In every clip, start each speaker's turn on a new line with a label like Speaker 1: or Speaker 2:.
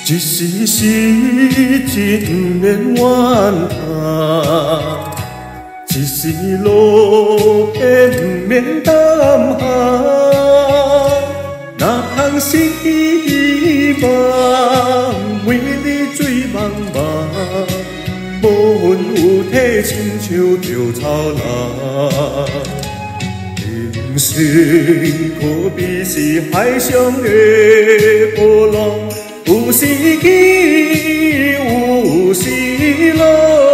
Speaker 1: 一时失志不免怨叹，一时落魄不免胆寒。哪通失去希望，为你水茫茫，无魂有体，亲像稻草人。人生可比是海上的波浪，有时起，有时落。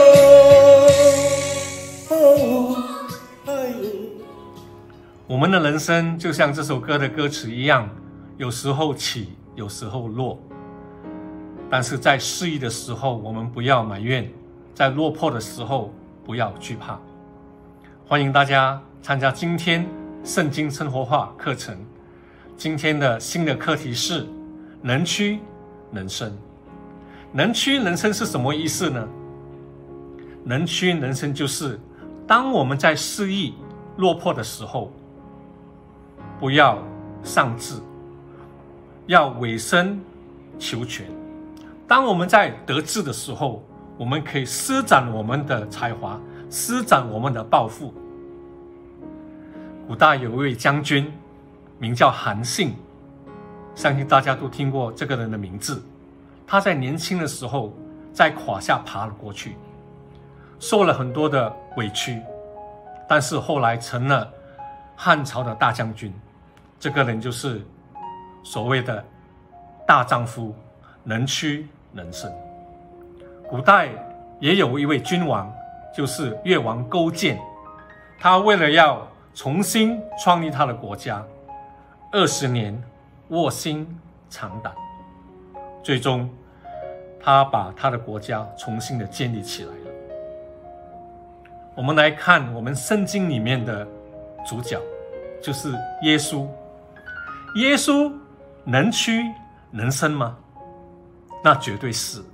Speaker 2: 我们的人生就像这首歌的歌词一样，有时候起，有时候落。但是在失意的时候，我们不要埋怨；在落魄的时候，不要惧怕。欢迎大家参加今天圣经生活化课程。今天的新的课题是能屈能伸。能屈能伸是什么意思呢？能屈能伸就是当我们在失意落魄的时候，不要丧志，要委身求全。当我们在得志的时候，我们可以施展我们的才华，施展我们的抱负。古代有一位将军名叫韩信，相信大家都听过这个人的名字。他在年轻的时候在胯下爬了过去，受了很多的委屈，但是后来成了汉朝的大将军。这个人就是所谓的大丈夫，能屈能伸。古代也有一位君王，就是越王勾践，他为了要重新创立他的国家，20年卧薪尝胆，最终他把他的国家重新的建立起来了。我们来看我们圣经里面的主角，就是耶稣。耶稣能屈能伸吗？那绝对是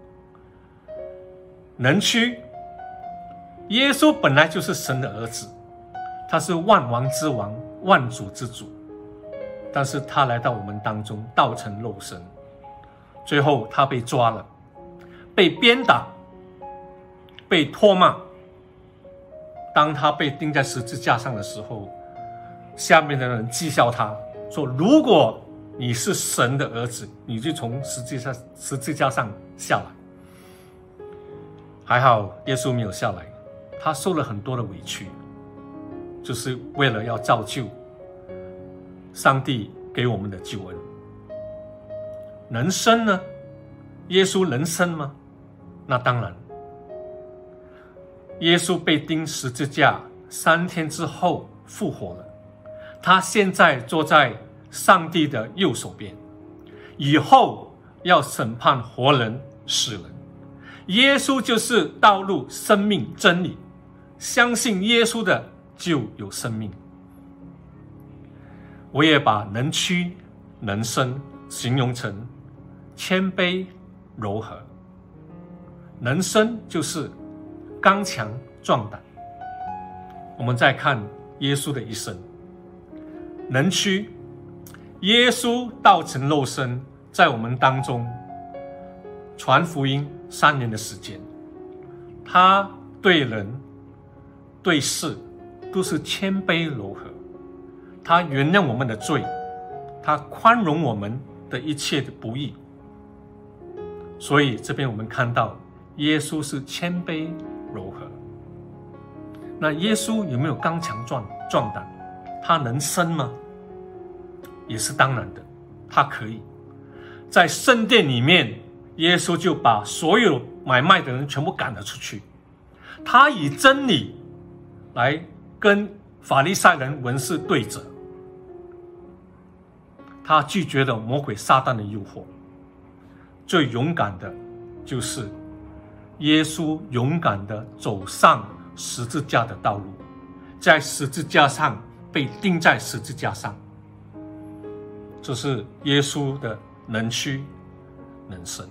Speaker 2: 能屈。耶稣本来就是神的儿子，他是万王之王，万主之主，但是他来到我们当中，道成肉身，最后他被抓了，被鞭打，被唾骂。当他被钉在十字架上的时候，下面的人讥笑他说，如果你是神的儿子，你就从十字架上下来。还好耶稣没有下来，他受了很多的委屈，就是为了要造就上帝给我们的救恩。能伸呢？耶稣能伸吗？那当然。耶稣被钉十字架3天之后复活了，他现在坐在上帝的右手边，以后要审判活人死人。耶稣就是道路、生命、真理，相信耶稣的就有生命。我也把能屈能伸形容成谦卑柔和。能伸就是刚强壮胆。我们再看耶稣的一生。能屈，耶稣道成肉身，在我们当中传福音3年的时间，他对人对事都是谦卑柔和，他原谅我们的罪，他宽容我们的一切的不义。所以这边我们看到耶稣是谦卑柔和。那耶稣有没有刚强壮胆？他能伸吗？也是当然的，他可以。在圣殿里面，耶稣就把所有买卖的人全部赶了出去。他以真理来跟法利赛人文士对着，他拒绝了魔鬼撒旦的诱惑。最勇敢的就是耶稣勇敢的走上十字架的道路，在十字架上被钉在十字架上。这是耶稣的能屈能伸。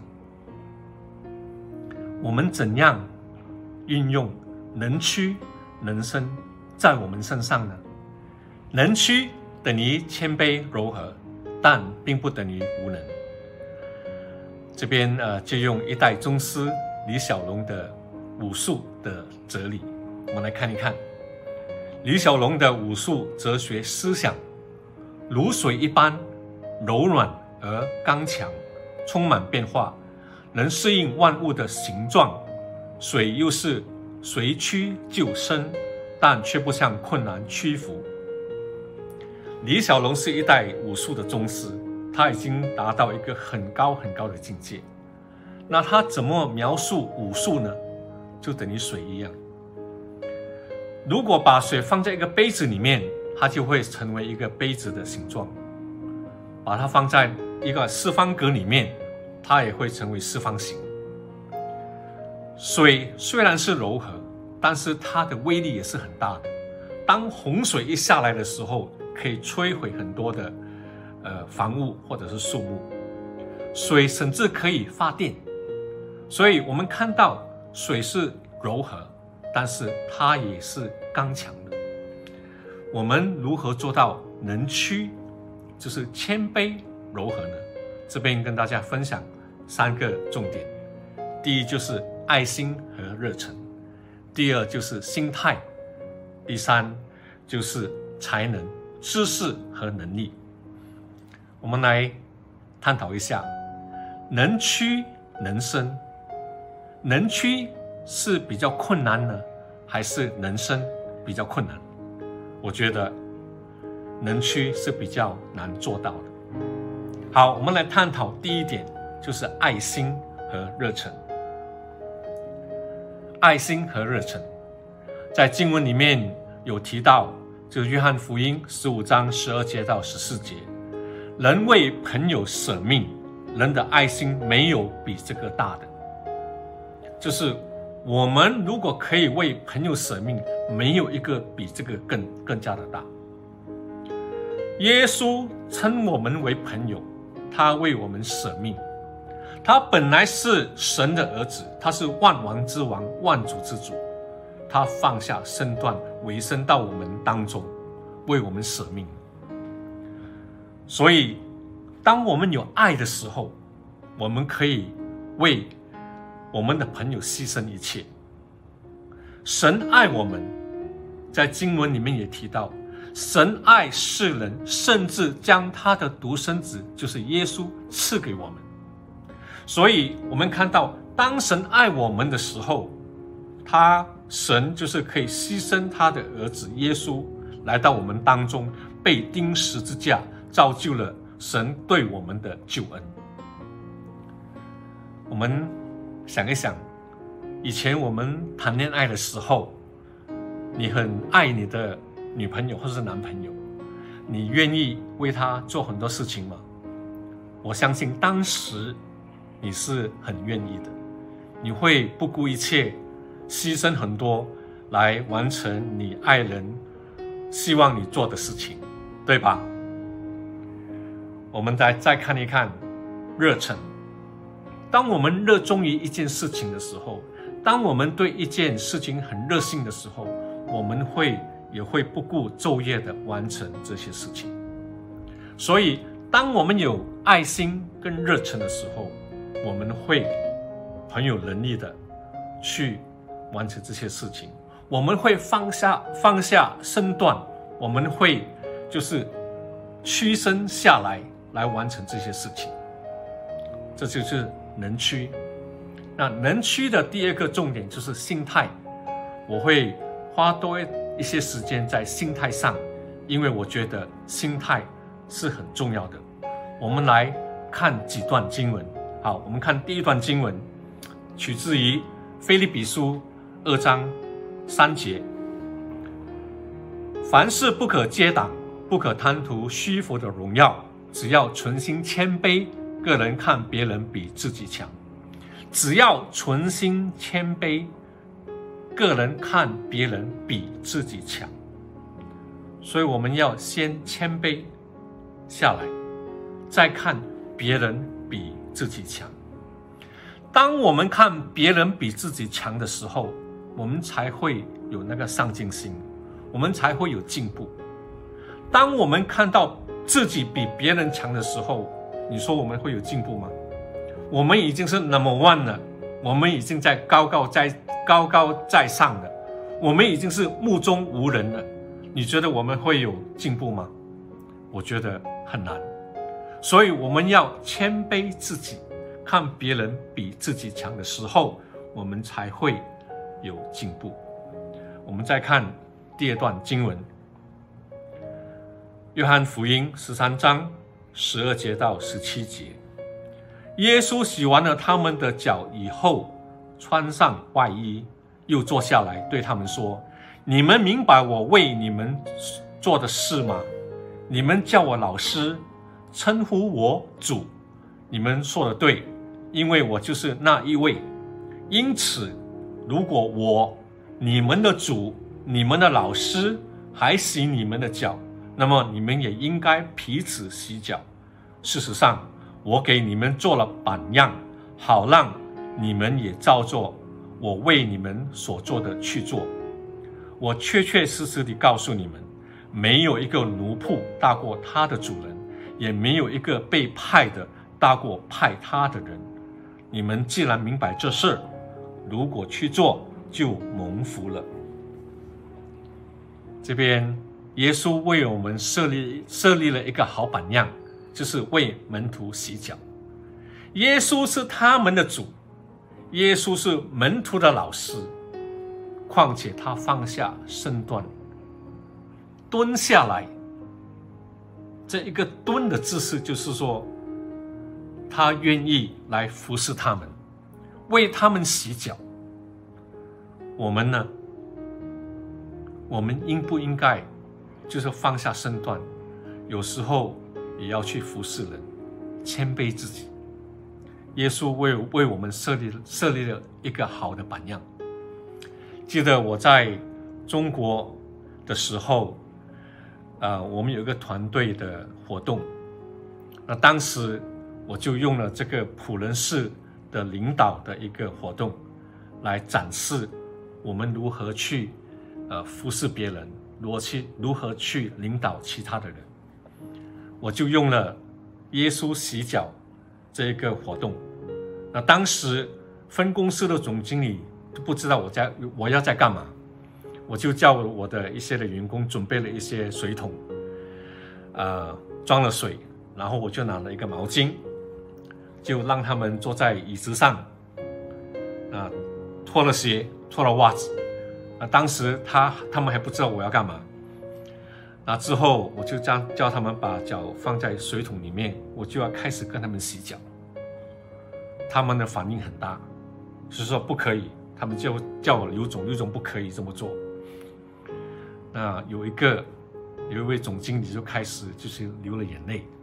Speaker 2: 我们怎样运用能屈能伸在我们身上呢？能屈等于谦卑柔和，但并不等于无能。 这边就用一代宗师李小龙的武术的哲理，我们来看一看李小龙的武术哲学思想：如水一般柔软而刚强，充满变化，能适应万物的形状。水又是随屈就伸，但却不向困难屈服。李小龙是一代武术的宗师，他已经达到一个很高很高的境界。那他怎么描述武术呢？就等于水一样。如果把水放在一个杯子里面，它就会成为一个杯子的形状；把它放在一个四方格里面，它也会成为四方形。水虽然是柔和，但是它的威力也是很大的。当洪水一下来的时候，可以摧毁很多的房屋或者是树木。水甚至可以发电，所以我们看到水是柔和，但是它也是刚强的。我们如何做到能屈，就是谦卑柔和呢？这边跟大家分享3个重点。第一就是爱心和热忱，第二就是心态，第3就是才能、知识和能力。我们来探讨一下，能屈能伸，能屈是比较困难呢，还是能伸比较困难？我觉得能屈是比较难做到的。好，我们来探讨第一点，就是爱心和热忱。爱心和热忱，在经文里面有提到，就是约翰福音15章12节到14节，人为朋友舍命，人的爱心没有比这个大的。就是我们如果可以为朋友舍命，没有一个比这个更加的大。耶稣称我们为朋友，他为我们舍命。他本来是神的儿子，他是万王之王，万主之主，他放下身段，委身到我们当中，为我们舍命。所以当我们有爱的时候，我们可以为我们的朋友牺牲一切。神爱我们，在经文里面也提到，神爱世人，甚至将他的独生子，就是耶稣赐给我们。所以我们看到，当神爱我们的时候，神就是可以牺牲他的儿子耶稣来到我们当中，被钉十字架，造就了神对我们的救恩。我们想一想，以前我们谈恋爱的时候，你很爱你的女朋友或是男朋友，你愿意为他做很多事情吗？我相信当时你是很愿意的，你会不顾一切，牺牲很多来完成你爱人希望你做的事情，对吧？我们再看一看热忱。当我们热衷于一件事情的时候，当我们对一件事情很热心的时候，我们也会不顾昼夜的完成这些事情。所以当我们有爱心跟热忱的时候，我们会很有能力的去完成这些事情，我们会放下身段，我们会就是屈身下来完成这些事情。这就是能屈。那能屈的第2个重点就是心态，我会花多一些时间在心态上，因为我觉得心态是很重要的。我们来看几段经文。好，我们看第一段经文，取自于腓立比书2章3节。凡事不可结党，不可贪图虚浮的荣耀，只要存心谦卑，个人看别人比自己强。只要存心谦卑，个人看别人比自己强。所以我们要先谦卑下来，再看别人比自己强。当我们看别人比自己强的时候，我们才会有那个上进心，我们才会有进步。当我们看到自己比别人强的时候，你说我们会有进步吗？ 我们已经是 No.1 了，我们已经在高高在上了，我们已经是目中无人了。你觉得我们会有进步吗？我觉得很难。所以我们要谦卑自己，看别人比自己强的时候，我们才会有进步。我们再看第二段经文，约翰福音13章12节到17节。耶稣洗完了他们的脚以后，穿上外衣，又坐下来对他们说：你们明白我为你们做的事吗？你们叫我老师，称呼我主，你们说的对，因为我就是那一位。因此，如果我，你们的主，你们的老师，还洗你们的脚，那么你们也应该彼此洗脚。事实上，我给你们做了榜样，好让你们也照做我为你们所做的去做。我确确实实地告诉你们，没有一个奴仆大过他的主人，也没有一个被派的大过派他的人。你们既然明白这事，如果去做，就蒙福了。这边耶稣为我们设立了一个好榜样，就是为门徒洗脚。耶稣是他们的主，耶稣是门徒的老师，况且他放下身段，蹲下来。这一个蹲的姿势，就是说他愿意来服侍他们，为他们洗脚。我们呢？我们应不应该就是放下身段，有时候也要去服侍人，谦卑自己？耶稣为我们设立了一个好的榜样。记得我在中国的时候，我们有一个团队的活动，那当时我就用了这个普仁式的领导的一个活动，来展示我们如何去服侍别人，如何去领导其他的人。我就用了耶稣洗脚这一个活动。那当时分公司的总经理都不知道我要在干嘛，我就叫我的一些的员工准备了一些水桶，装了水，然后我就拿了一个毛巾，就让他们坐在椅子上，脱了鞋，脱了袜子。当时他们还不知道我要干嘛。那之后我就叫他们把脚放在水桶里面，我就要开始跟他们洗脚。他们的反应很大，是说不可以，他们就叫我刘总不可以这么做。那有一位总经理就开始就是流了眼泪，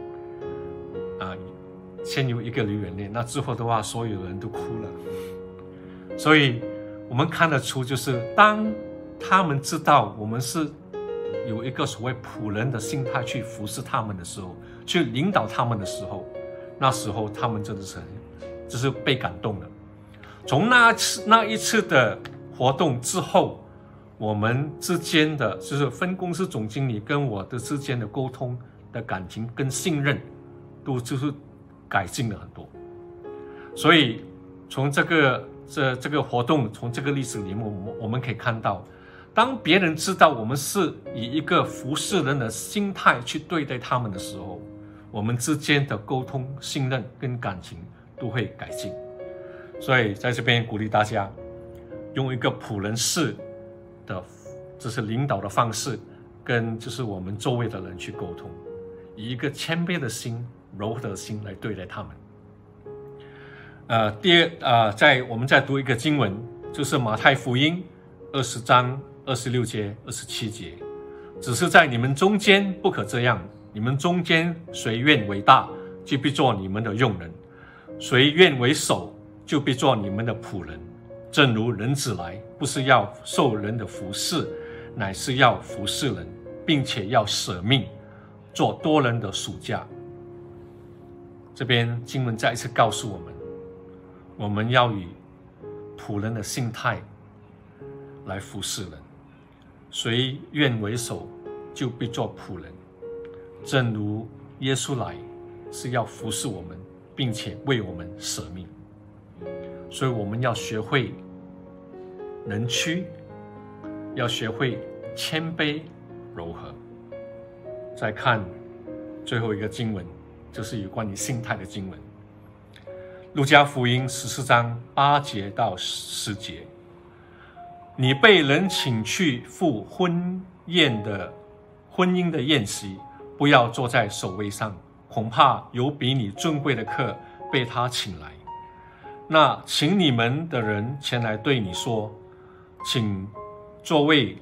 Speaker 2: 先有一个流眼泪，那之后的话，所有人都哭了。所以我们看得出，就是当他们知道我们是有一个所谓仆人的心态去服侍他们的时候，去领导他们的时候，那时候他们真的是被感动了。从那一次的活动之后，我们之间的就是分公司总经理跟我的之间的沟通的感情跟信任，都就是改进了很多。所以从这个活动，从这个历史里面，我们可以看到，当别人知道我们是以一个服侍人的心态去对待他们的时候，我们之间的沟通、信任跟感情都会改进。所以在这边鼓励大家，用一个仆人式的就是领导的方式，跟就是我们周围的人去沟通，以一个谦卑的心、柔和的心来对待他们。我们再读一个经文，就是马太福音20章26节、27节。只是在你们中间不可这样，你们中间谁愿为大，就必做你们的用人；谁愿为首，就必做你们的仆人。正如人子来，不是要受人的服侍，乃是要服侍人，并且要舍命，做多人的属下。这边经文再一次告诉我们，我们要以仆人的心态来服侍人。谁愿为首，就必做仆人。正如耶稣来是要服侍我们， 并且为我们舍命。所以我们要学会能屈，要学会谦卑柔和。再看最后一个经文，就是有关于心态的经文。路加福音14章8节到10节，你被人请去赴婚姻的宴席，不要坐在首位上，恐怕有比你尊贵的客被他请来。那请你们的人前来对你说，请座位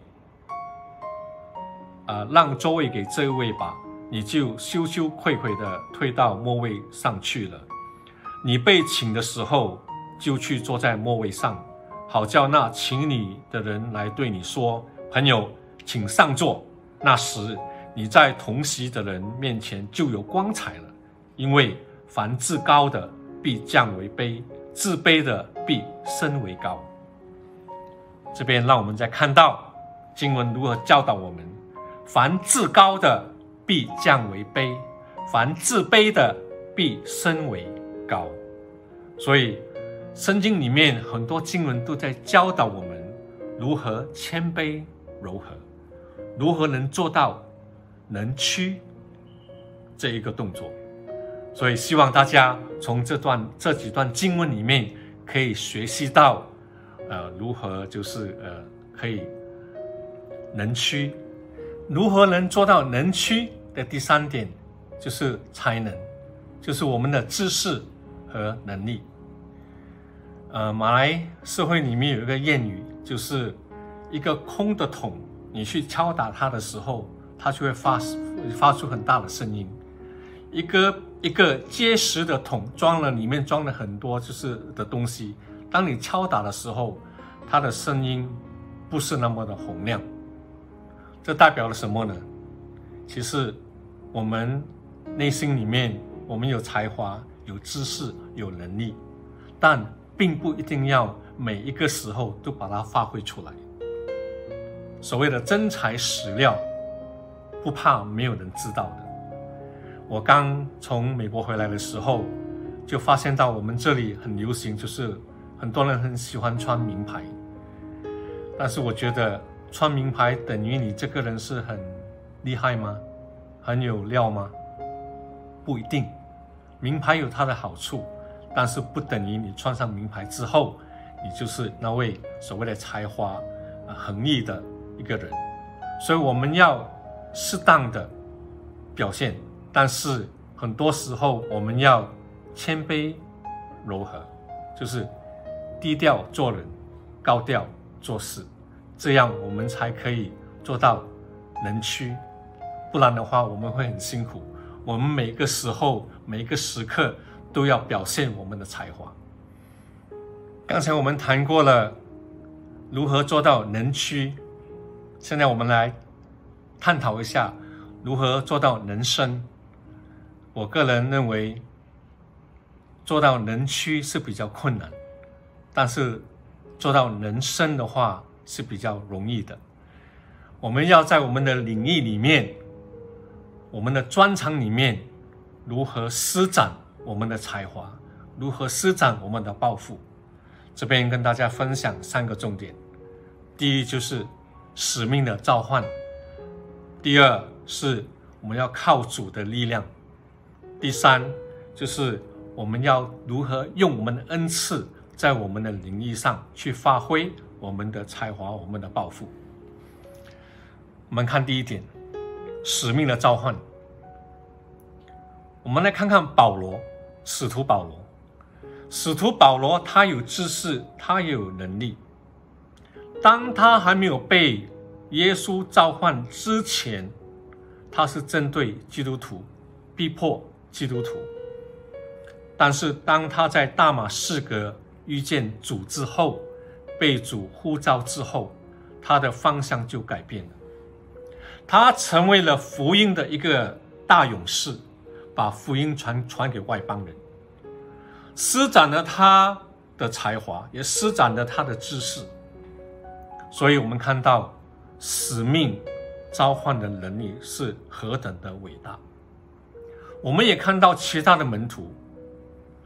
Speaker 2: 让座位给这位吧，你就羞羞愧愧地退到末位上去了。你被请的时候，就去坐在末位上，好叫那请你的人来对你说，朋友，请上座。那时你在同席的人面前就有光彩了，因为凡自高的必降为卑，自卑的必升为高。这边让我们再看到经文如何教导我们，凡自高的必降为卑，凡自卑的必升为高。所以圣经里面很多经文都在教导我们如何谦卑柔和，如何能做到能屈这一个动作。所以希望大家从这几段经文里面可以学习到如何可以能屈。如何能做到能屈的第3点就是才能，就是我们的知识和能力。马来社会里面有一个谚语，就是一个空的桶，你去敲打它的时候，它就会发出很大的声音。一个结实的桶里面装了很多的东西，当你敲打的时候，它的声音不是那么的洪亮。这代表了什么呢？其实我们内心里面，我们有才华，有知识，有能力，但并不一定要每一个时候都把它发挥出来。所谓的真材实料，不怕没有人知道的。我刚从美国回来的时候，就发现到我们这里很流行，就是很多人很喜欢穿名牌。但是我觉得穿名牌等于你这个人是很厉害吗？很有料吗？不一定。名牌有它的好处，但是不等于你穿上名牌之后，你就是那位所谓的才华横溢的一个人。所以我们要适当的表现，但是很多时候我们要谦卑柔和，就是低调做人，高调做事，这样我们才可以做到能屈。不然的话我们会很辛苦，我们每个时候每一个时刻都要表现我们的才华。刚才我们谈过了如何做到能屈，现在我们来探讨一下如何做到能伸。我个人认为做到能屈是比较困难，但是做到能伸的话是比较容易的。我们要在我们的领域里面，我们的专长里面，如何施展我们的才华，如何施展我们的抱负。这边跟大家分享3个重点。第一就是使命的召唤，第2是我们要靠主的力量，第3就是我们要如何用我们的恩赐在我们的领域上去发挥我们的才华，我们的抱负。我们看第1点，使命的召唤。我们来看看使徒保罗。使徒保罗他有知识，他也有能力。当他还没有被耶稣召唤之前，他是针对基督徒，逼迫基督徒。但是当他在大马士革遇见主之后，被主呼召之后，他的方向就改变了。他成为了福音的一个大勇士，把福音传给外邦人，施展了他的才华，也施展了他的知识。所以我们看到使命召唤的能力是何等的伟大。我们也看到其他的门徒，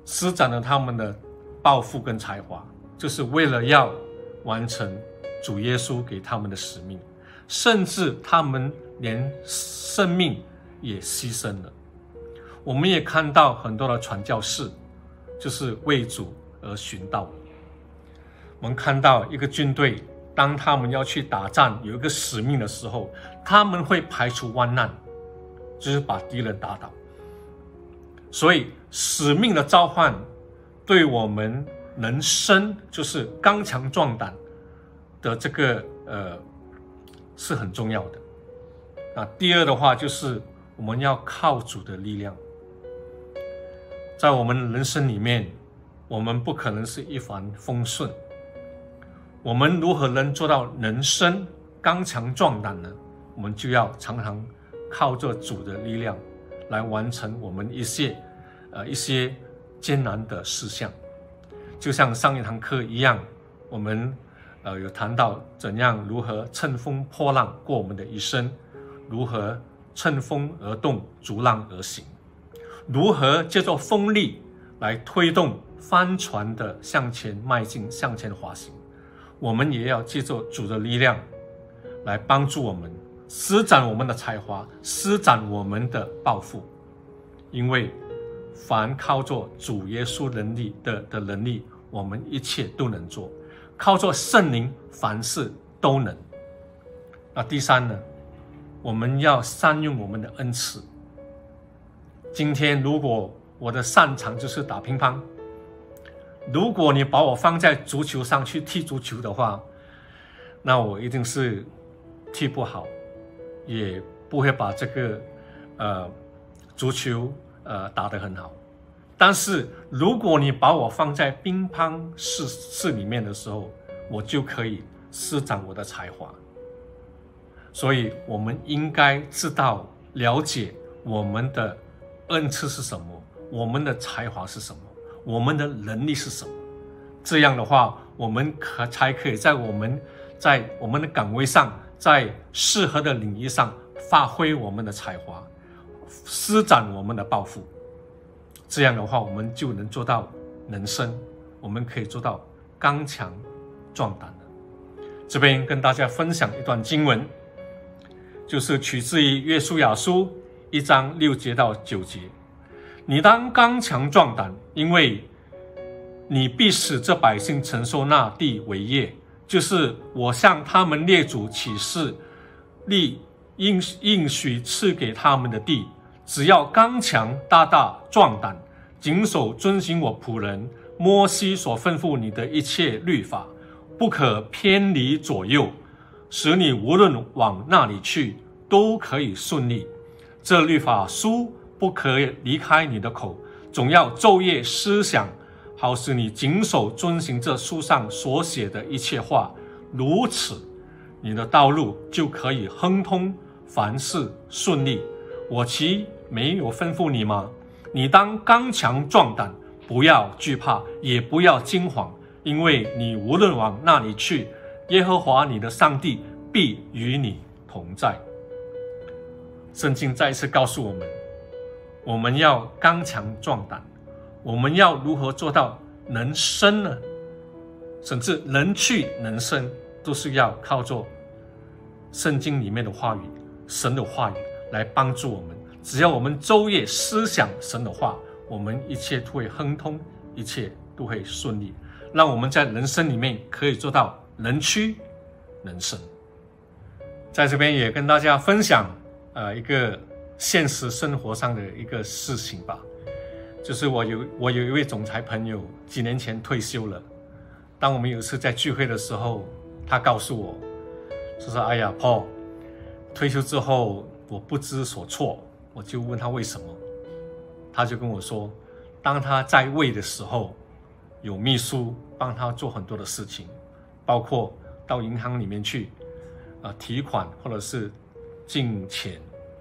Speaker 2: 施展了他们的抱负跟才华，就是为了要完成主耶稣给他们的使命，甚至他们连生命也牺牲了。我们也看到很多的传教士就是为主而寻道。我们看到一个军队，当他们要去打仗，有一个使命的时候，他们会排除万难，就是把敌人打倒。所以使命的召唤对我们人生就是刚强壮胆的这个是很重要的。那第二的话就是我们要靠主的力量。在我们人生里面，我们不可能是一帆风顺。我们如何能做到人生刚强壮胆呢？我们就要常常靠着主的力量来完成我们一些艰难的事项。就像上一堂课一样，我们有谈到怎样如何乘风破浪过我们的一生，如何乘风而动，逐浪而行，如何借助风力来推动帆船的向前迈进，向前滑行。我们也要借助主的力量来帮助我们施展我们的才华，施展我们的抱负。因为凡靠着主耶稣能力的能力，我们一切都能做。靠着圣灵，凡事都能。那第三呢，我们要善用我们的恩赐。今天如果我的擅长就是打乒乓，如果你把我放在足球上去踢足球的话，那我一定是踢不好，也不会把这个足球打得很好。但是如果你把我放在乒乓室里面的时候，我就可以施展我的才华。所以我们应该知道了解我们的恩赐是什么，我们的才华是什么，我们的能力是什么。这样的话，我们才可以在我们的岗位上，在适合的领域上发挥我们的才华，施展我们的抱负。这样的话，我们就能做到人生，我们可以做到刚强壮胆的。这边跟大家分享一段经文，就是取自于约书亚书1章6节到9节。你当刚强壮胆，因为你必使这百姓承受那地为业，就是我向他们列祖起誓立应许赐给他们的地。只要刚强大大壮胆，谨守遵行我仆人摩西所吩咐你的一切律法，不可偏离左右，使你无论往那里去都可以顺利。这律法书不可离开你的口，总要昼夜思想，好使你谨守遵行这书上所写的一切话。如此，你的道路就可以亨通，凡事顺利。我岂没有吩咐你吗？你当刚强壮胆，不要惧怕，也不要惊惶，因为你无论往那里去，耶和华你的上帝必与你同在。圣经再一次告诉我们，我们要刚强壮胆。我们要如何做到能生呢？甚至能去能生，都是要靠着圣经里面的话语，神的话语来帮助我们。只要我们昼夜思想神的话，我们一切都会亨通，一切都会顺利，让我们在人生里面可以做到能屈能伸。在这边也跟大家分享一个现实生活上的一个事情吧，就是我有一位总裁朋友，几年前退休了。当我们有一次在聚会的时候，他告诉我，说哎呀 Paul， 退休之后我不知所措。我就问他为什么，他就跟我说，当他在位的时候，有秘书帮他做很多的事情，包括到银行里面去提款或者是进钱，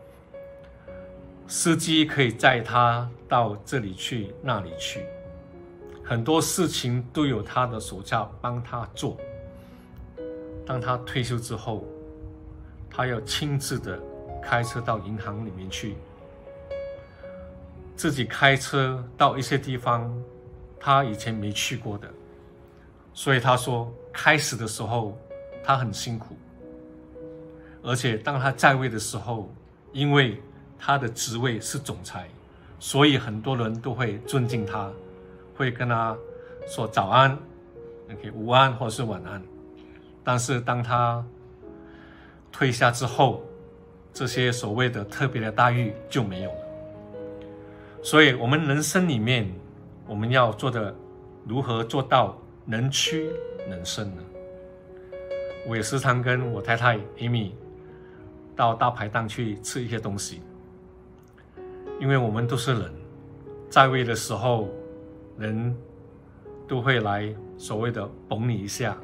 Speaker 2: 司机可以载他到这里去那里去，很多事情都有他的手下帮他做。当他退休之后，他要亲自的开车到银行里面去， 自己开车到一些地方，他以前没去过的，所以他说开始的时候他很辛苦，而且当他在位的时候，因为他的职位是总裁，所以很多人都会尊敬他，会跟他说早安、午安或是晚安。但是当他退下之后，这些所谓的特别的待遇就没有了。所以我们人生里面，我们要做的如何做到能屈能伸呢？我也时常跟我太太 Amy 到大排档去吃一些东西，因为我们都是人，在位的时候人都会来所谓的捧你一下，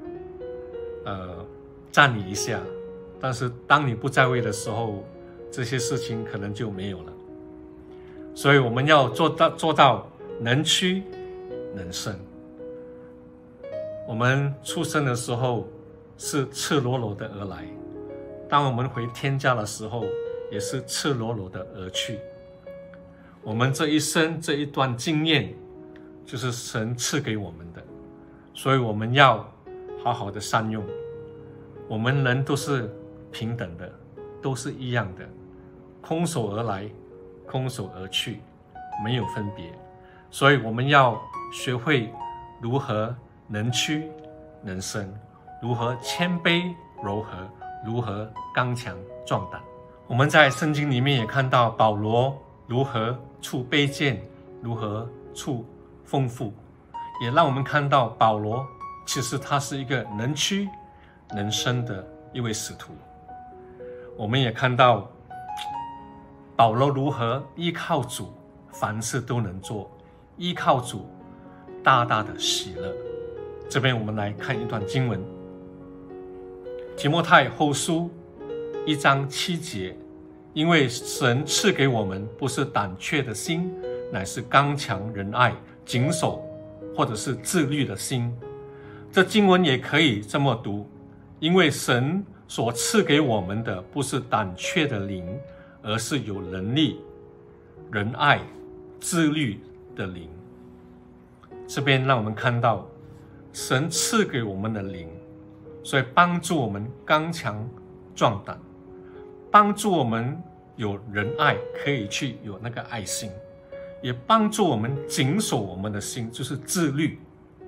Speaker 2: 赞你一下，但是当你不在位的时候，这些事情可能就没有了。所以我们要做到能屈能伸。我们出生的时候是赤裸裸的而来，当我们回天家的时候也是赤裸裸的而去。我们这一生这一段经验就是神赐给我们的，所以我们要好好的善用。我们人都是平等的，都是一样的，空手而来，空手而去，没有分别。所以我们要学会如何能屈能伸，如何谦卑柔和，如何刚强壮胆。我们在圣经里面也看到保罗如何处卑贱，如何处丰富，也让我们看到保罗其实他是一个能屈能伸的一位使徒。我们也看到保罗如何依靠主，凡事都能做，依靠主大大的喜乐。这边我们来看一段经文，提摩太后书1章7节，因为神赐给我们不是胆怯的心，乃是刚强仁爱谨守或者是自律的心。这经文也可以这么读，因为神所赐给我们的不是胆怯的灵，而是有能力、仁爱、自律的灵。这边让我们看到神赐给我们的灵，所以帮助我们刚强壮胆，帮助我们有仁爱，可以去有那个爱心，也帮助我们谨守我们的心，就是自律。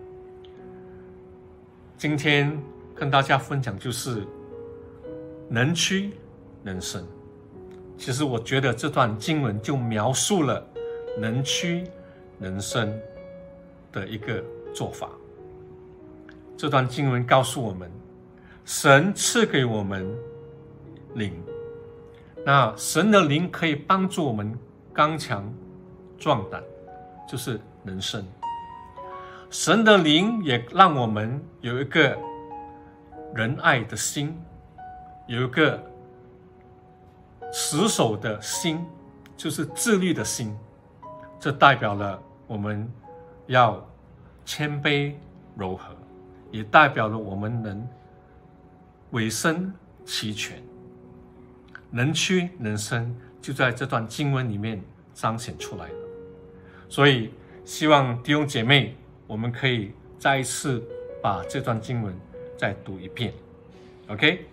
Speaker 2: 今天跟大家分享就是能屈能伸。其实我觉得这段经文就描述了能屈能伸的一个做法。这段经文告诉我们，神赐给我们灵，那神的灵可以帮助我们刚强壮胆，就是能伸。神的灵也让我们有一个仁爱的心，有一个持守的心，就是自律的心。这代表了我们要谦卑柔和，也代表了我们能委身齐全，能屈能伸，就在这段经文里面彰显出来了。所以希望弟兄姐妹，我们可以再一次把这段经文再读一遍。 OK，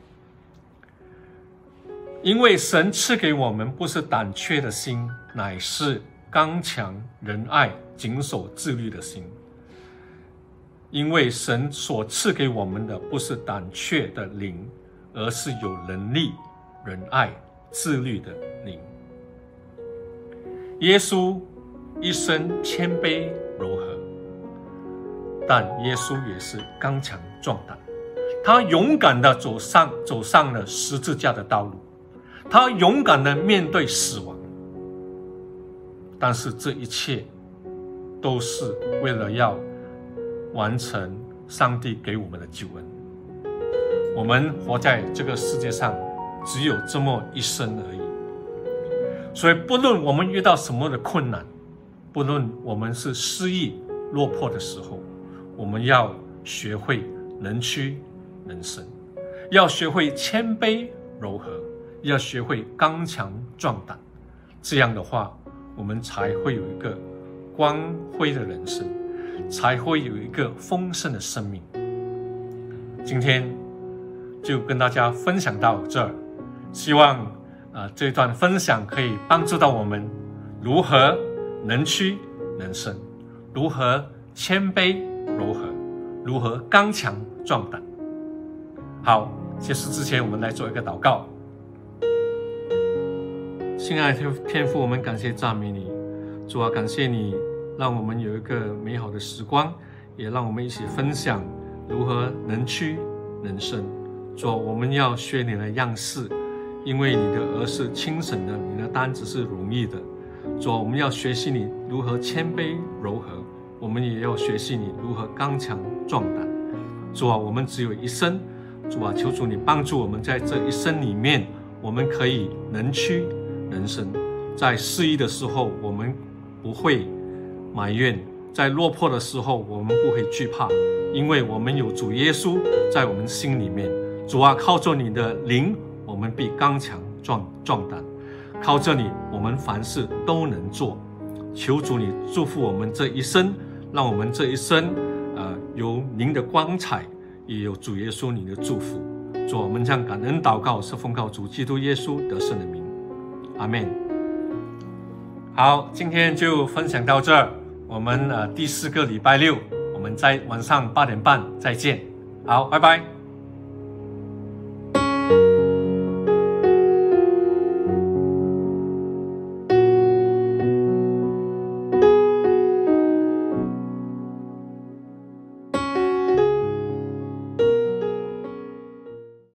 Speaker 2: 因为神赐给我们不是胆怯的心，乃是刚强仁爱谨守自律的心。因为神所赐给我们的不是胆怯的灵，而是有能力仁爱自律的灵。耶稣一生谦卑柔和，但耶稣也是刚强壮胆，他勇敢地走上了十字架的道路，他勇敢地面对死亡。但是这一切都是为了要完成上帝给我们的救恩。我们活在这个世界上只有这么一生而已，所以不论我们遇到什么的困难，不论我们是失意落魄的时候，我们要学会能屈能伸，要学会谦卑柔和，要学会刚强壮胆。这样的话， 我们才会有一个光辉的人生，才会有一个丰盛的生命。今天就跟大家分享到这儿，希望这段分享可以帮助到我们如何能屈能伸，如何谦卑柔和，如何刚强壮胆。好，结束之前我们来做一个祷告。亲爱的天父，我们感谢赞美你，主啊，感谢你让我们有一个美好的时光，也让我们一起分享如何能屈能伸。主啊，我们要学你的样式，因为你的额是轻省的，你的担子是容易的。主啊，我们要学习你如何谦卑柔和，我们也要学习你如何刚强壮胆。主啊，我们只有一生，主啊，求主你帮助我们，在这一生里面，我们可以能屈能伸。在失意的时候，我们不会埋怨；在落魄的时候，我们不会惧怕，因为我们有主耶稣在我们心里面。主啊，靠着你的灵，我们必刚强壮胆。靠着你，我们凡事都能做。求主你祝福我们这一生，让我们这一生有您的光彩，也有主耶稣你的祝福。主，我们将感恩祷告，是奉靠主基督耶稣得胜的名，阿们。好，今天就分享到这儿。我们第4个礼拜六，我们在晚上8点半再见。好，拜拜。